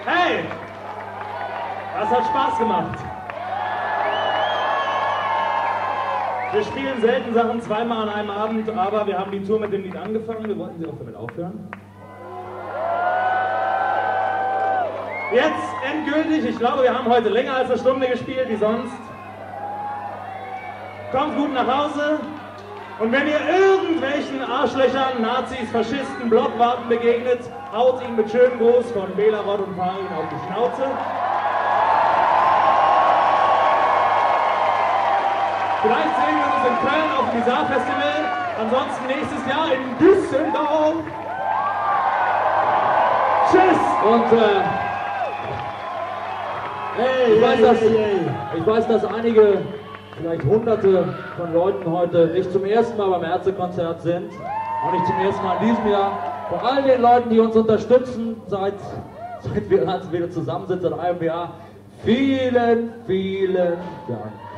Hey! Das hat Spaß gemacht. Wir spielen selten Sachen zweimal an einem Abend, aber wir haben die Tour mit dem Lied angefangen. Wir wollten sie auch damit aufhören. Jetzt endgültig, ich glaube, wir haben heute länger als eine Stunde gespielt wie sonst. Kommt gut nach Hause und wenn ihr irgendwelchen Arschlöchern, Nazis, Faschisten, Blockwarten begegnet, haut ihn mit schönem Gruß von Bela Rott und Farin auf die Schnauze. Vielleicht sehen wir uns in Köln auf dem Bizarre Festival, ansonsten nächstes Jahr in Düsseldorf. Tschüss! Und ich weiß, dass einige, vielleicht Hunderte von Leuten heute nicht zum ersten Mal beim Ärztekonzert sind. Auch nicht zum ersten Mal in diesem Jahr. Vor all den Leuten, die uns unterstützen, seit wir wieder zusammen sind, seit einem Jahr. Vielen, vielen Dank.